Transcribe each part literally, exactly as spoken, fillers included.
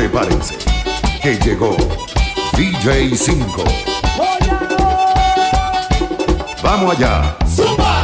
Prepárense, que llegó D J cinco. ¡Vamos allá! ¡Zumba!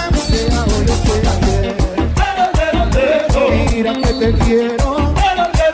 te quiero.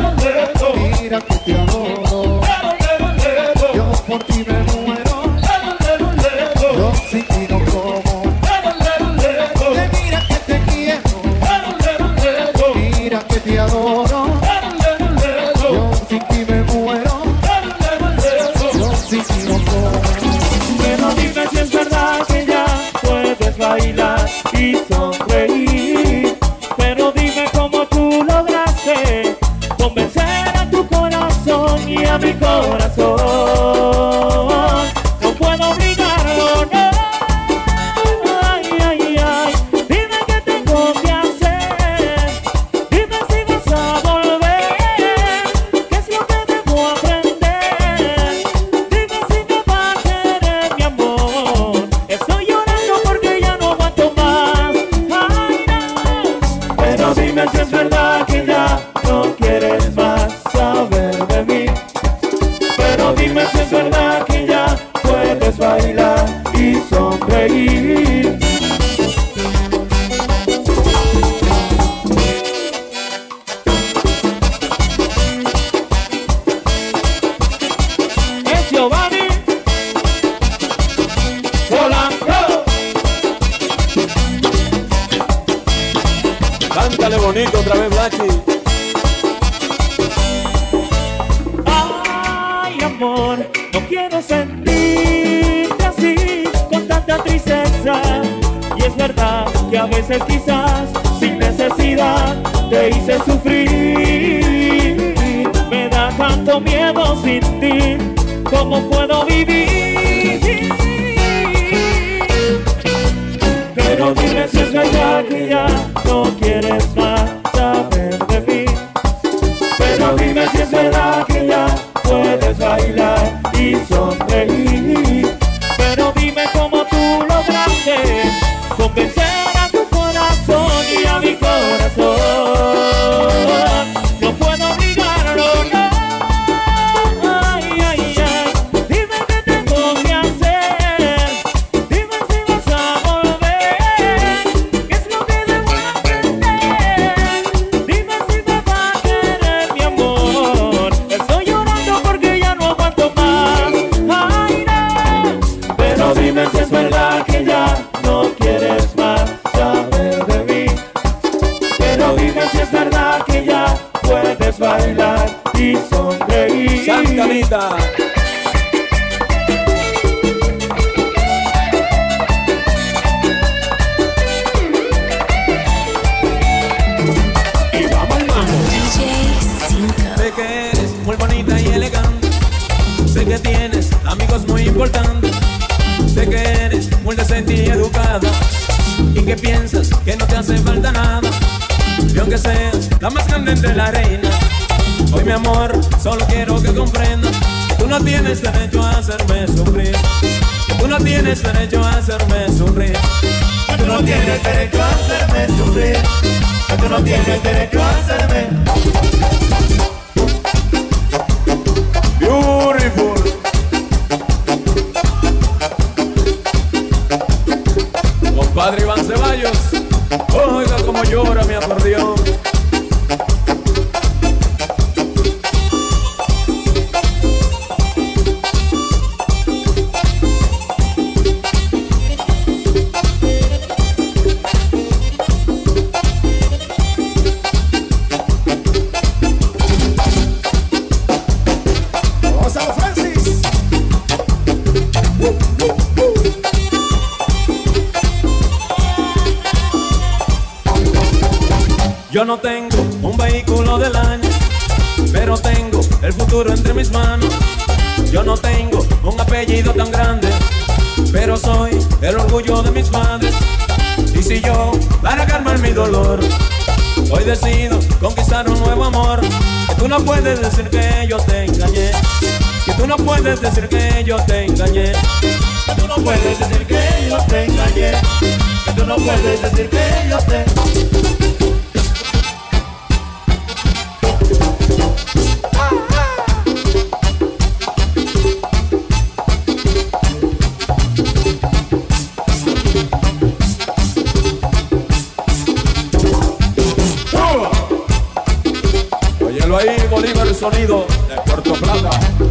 Cántale bonito otra vez, Blacky. Ay, amor, no quiero sentirte así, con tanta tristeza. Y es verdad que a veces quizás, sin necesidad, te hice sufrir. Me da tanto miedo sin ti, ¿cómo puedo vivir? Pero dime si es verdad que ya no quieres más saber de mí. Pero dime si es verdad que ya puedes bailar y sonreír. Pero dime cómo tú lograste convencer a tu corazón y a mi corazón. No puedo obligarlo, no. Ay, ay, ay. Dime qué tengo que hacer. Dime si vas a volver. ¿Qué es lo que debo aprender? Dime si me va a querer, mi amor. Estoy llorando porque ya no aguanto más. Ay, no. Pero dime si es verdad que ya no quieres más saber de mí. Pero dime si es verdad que ya puedes bailar y sonreír. Santanita. Y vamos al mambo. D J cinco. Sé que eres muy bonita y elegante. Sé que tienes amigos muy importantes. Sé que eres muy decente y educada. Y que piensas que no te hace falta nada. Y aunque seas la más grande entre las reinas, hoy mi amor, solo quiero que comprendas que tú no tienes derecho a hacerme sufrir. Que tú no tienes derecho a hacerme sufrir. Tú no tienes derecho a hacerme sufrir. Tú no tienes derecho a hacerme. Beautiful. Compadre Iván Ceballos, oiga como llora mi acordeón. Gonzalo Francis. Yo no tengo un vehículo del año, pero tengo el futuro entre mis manos. Yo no tengo un apellido tan grande, pero soy el orgullo de mis padres. Y si yo, para calmar mi dolor, hoy decido conquistar un nuevo amor, que tú no puedes decir que yo te engañé. Que tú no puedes decir que yo te engañé. Que tú no puedes decir que yo te engañé. Que tú no puedes decir que yo te Óyelo ahí, Bolívar, el sonido de Puerto Plata.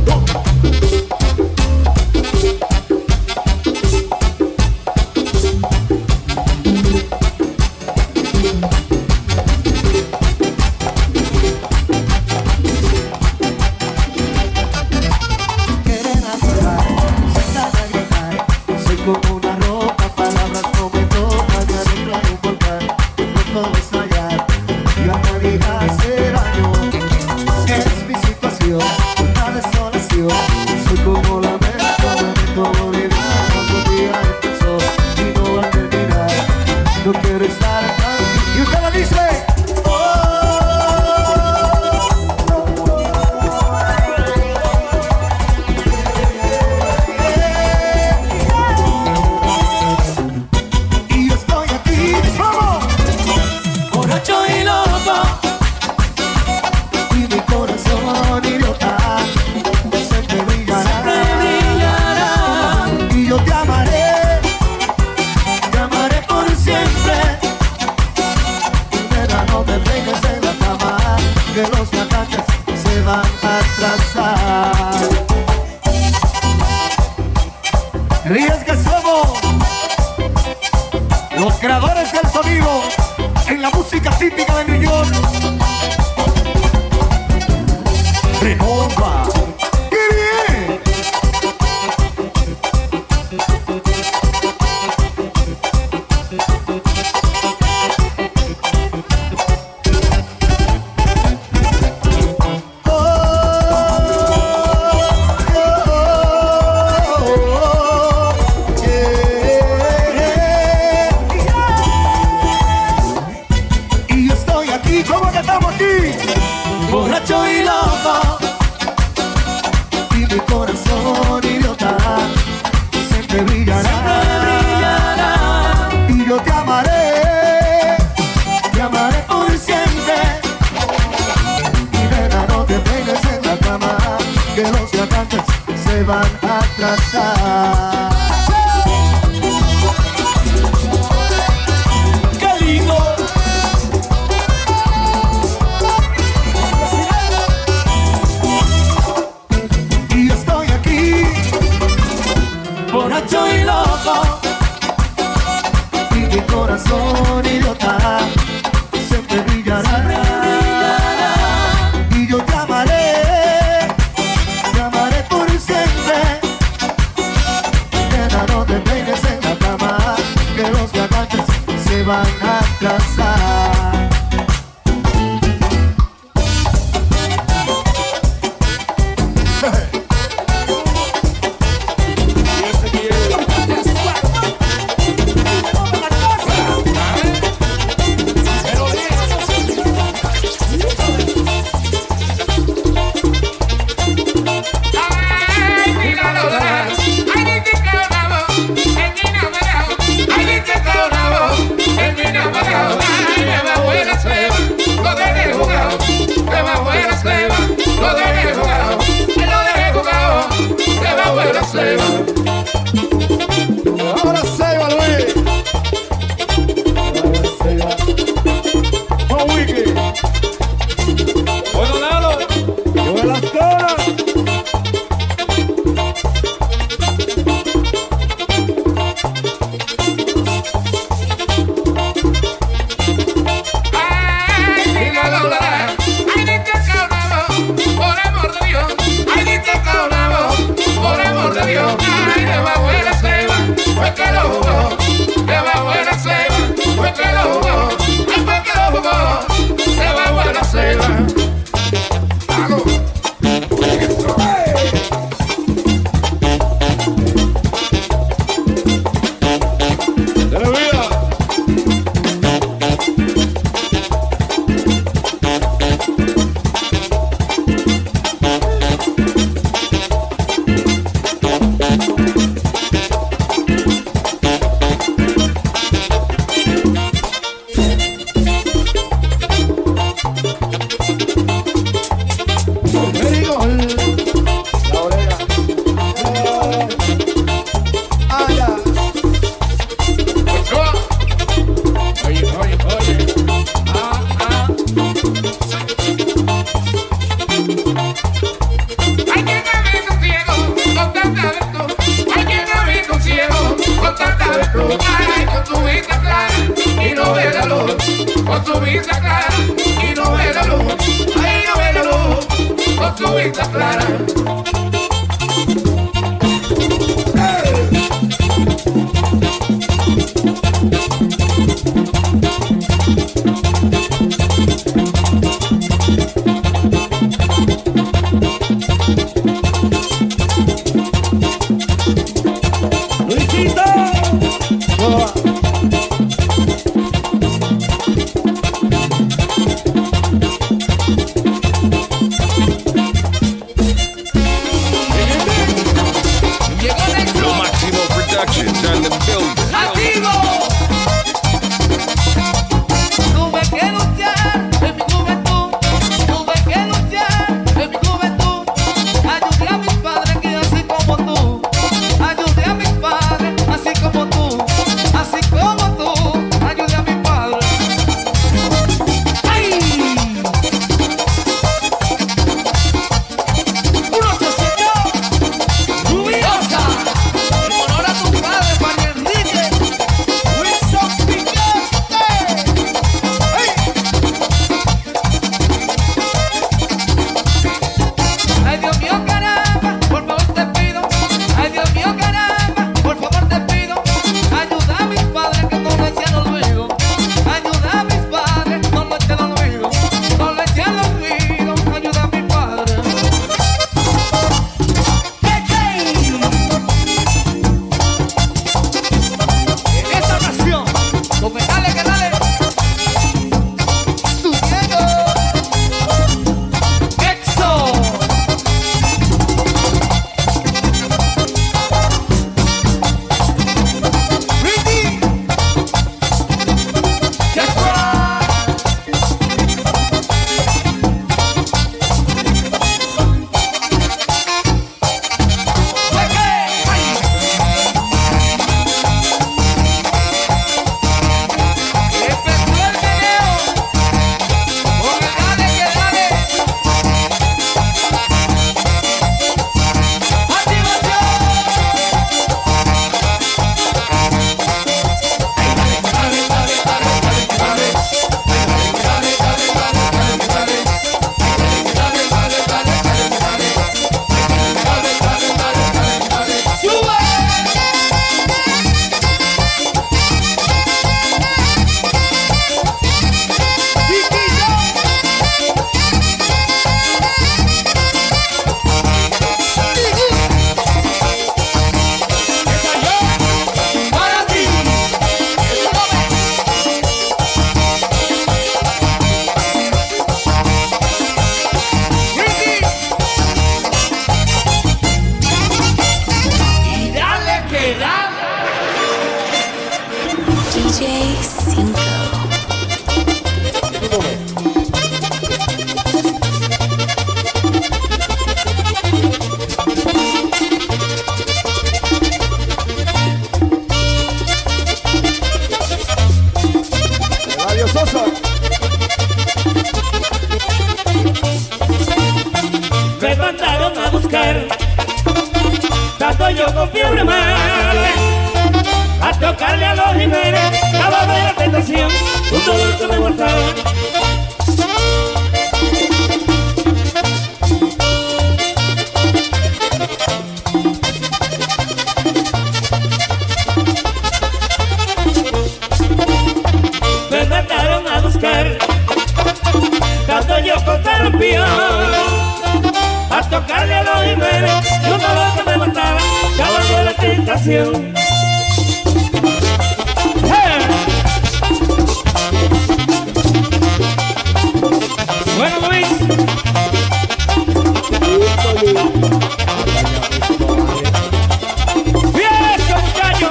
Quieren apagar, sentan a gritar. Soy como una roca, palabras no me tocan. Me adentro en un volcán, de pronto voy a estallar y a nadie hace daño. Es mi situación, una desolación. Soy como la lamento, lamento morir cuando el día empezó y no va a terminar. No quiero estar aquí. Y usted lo dice. Y yo estoy aquí, vamos. Borracho y loco, Y mi corazón idiota siempre brillará. brillará. Y yo te amaré, te amaré por siempre. Y me da no música típica de New York. Renova. ¡Qué bien! Borracho y loco, y mi corazón idiota siempre brillará, siempre brillará. Y yo te amaré, te amaré por siempre. Y nena, no te peines en la cama, que los cantantes se van a atrasar. ¡Qué lindo! Borracho y loco, y mi corazón idiota siempre brillará, siempre brillará. Y yo te amaré, te amaré por siempre. Nena, no te peines en la cama, que los cantantes se van a atrasar. Ahora se va, Luis. Oh, Wiki. Bueno, Lalo. Yo de las caras. Con tu vista clara y no ve la luz, ay, no ve la luz, con tu vista clara. Sosa. Me mandaron a buscar, tanto yo con fiebre mal, a tocarle a los Jiménez, caballo de la tentación, un dolor que me mataba. Me mandaron a buscar, tanto yo con terapia, a tocarle a los Jiménez, y un dolor que me mataba, caballo de la tentación. ¡Hey! Bueno, Luis. ¡Fiesta, muchachos!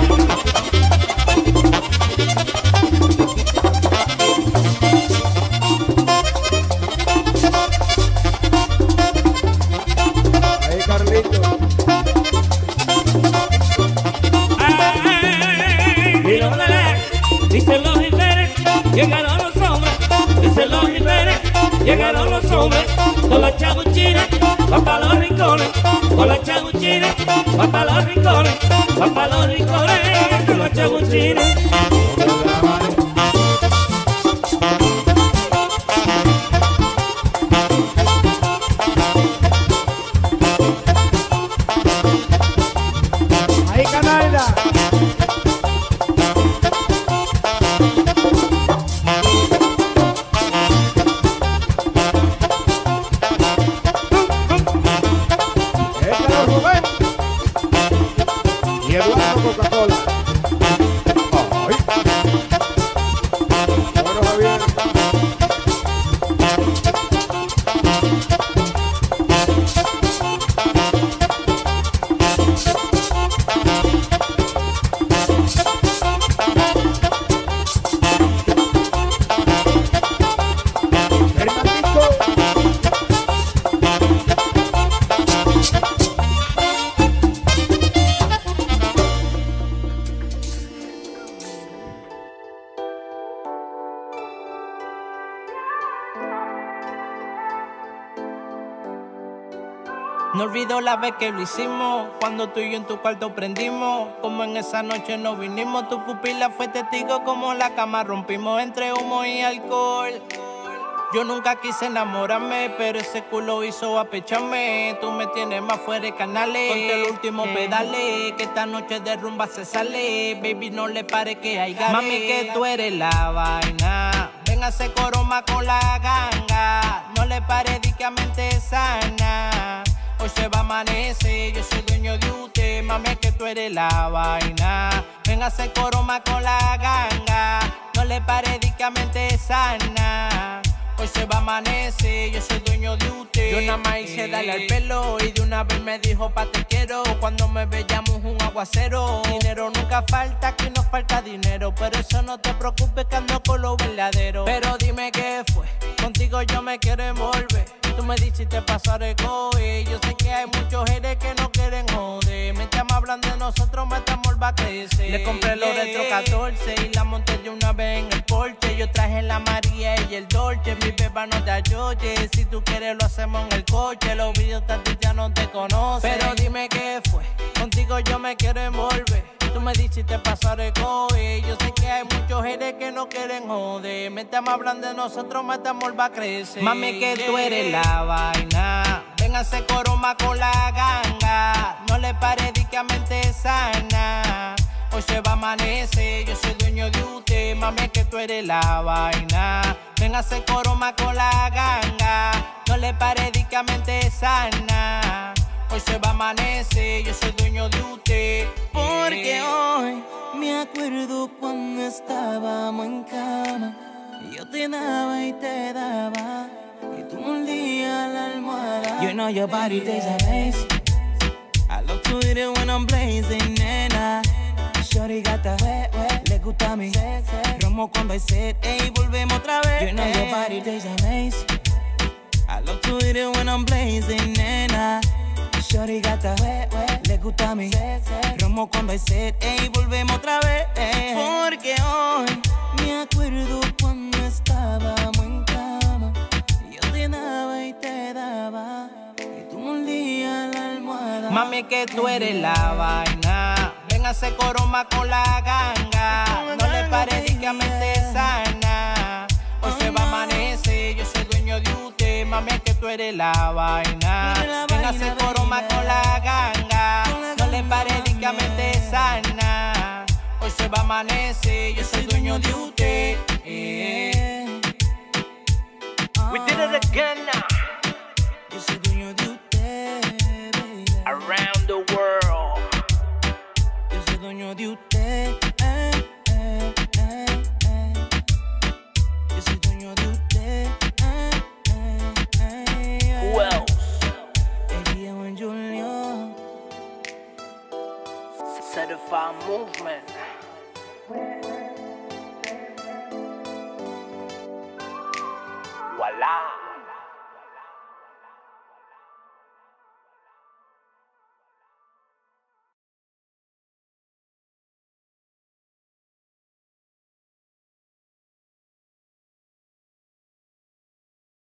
Ahí, Carlito. Dicen los Jiménez, llegaron los hombres. Dicen los Jiménez, llegaron los hombres. Con las chabuchines, van pa' los rincones. Con las chabuchines, van pa' los rincones. Van pa' los rincones, con las chabuchines. Ahí, Canalda. Y Eduardo Coca-Cola. Ay. Bueno, Javier. No olvido la vez que lo hicimos, cuando tú y yo en tu cuarto prendimos. Como en esa noche nos vinimos, tu pupila fue testigo como la cama rompimos entre humo y alcohol. Yo nunca quise enamorarme, pero ese culo hizo apecharme. Tú me tienes más fuera de canales, ponte el último pedale, que esta noche de rumba se sale. Baby, no le pare que hay gane. Mami, que tú eres la vaina, véngase coroma con la ganga. No le pare di que a mente sana. Hoy se va a amanecer, yo soy dueño de usted. Mami, que tú eres la vaina, véngase coroma con la ganga. No le pare di que a mente sana. Hoy se va a amanecer, yo soy dueño de usted. Yo nada más hice darle al pelo y de una vez me dijo pa' te quiero. Cuando me veíamos un aguacero. Dinero nunca falta, aquí no falta dinero, pero eso no te preocupes que ando con lo verdadero. Pero dime qué fue, contigo yo me quiero envolver. Tú me dijiste pasar el coe. Yo sé que hay muchos haters que no quieren joder. Me estamos hablando de nosotros, me estamos va a crecer. Le compré los retro catorce y la monté de una vez en el Porsche. Yo traje la María y el Dolce. Mi beba no te ayoye. Si tú quieres lo hacemos en el coche. Los videos tantos ya no te conocen. Pero dime qué fue, contigo yo me quiero envolver. Tú me dijiste pasar el coe. Yo sé que hay muchos haters que no quieren joder. Me estamos hablando de nosotros, me estamos va a crecer. Mami, que tú eres la vaina, véngase coroma con la ganga. No le pare di que a mente sana. Hoy se va a amanecer, yo soy dueño de usted. Mami, que tú eres la vaina, véngase coroma con la ganga. No le pare di que a mente sana. Hoy se va a amanecer, yo soy dueño de usted. Porque hoy me acuerdo cuando estábamos en cama. Yo te daba y te daba, y tú mordías la almohada. You know your body tastes amazing. I love to eat it when I'm blazing, nena. Shorty gata, wet, wet, le gusta a mí. Romo cuando hay sed, ey, volvemos otra vez. You know your body tastes amazing. I love to eat it when I'm blazing, nena. Shorty gata, le gusta mi romo cuando hay sed, ey, volvemos otra vez. Porque hoy me acuerdo cuando estábamos en cama. Yo te daba y te daba, y tú mordías la almohada. Mami, que tú eres la vaina. Ven a hacer coroma con la ganga. No le pares di que a mente sana. Hoy se va a amanecer, yo soy dueño de usted. Mami, que tú eres la vaina. Ven a hacer coroma con la ganga. No le pares di que a mente sana. Hoy se va a amanecer, yo soy dueño de usted. Eh. We did it again now. Yo soy dueño de usted, baby. Around the world. Yo soy dueño de usted. Eh, eh, eh, eh. Yo soy dueño de usted. Eh, eh, eh, eh. Who else? El Diego en Julio. Certified movement. Voila.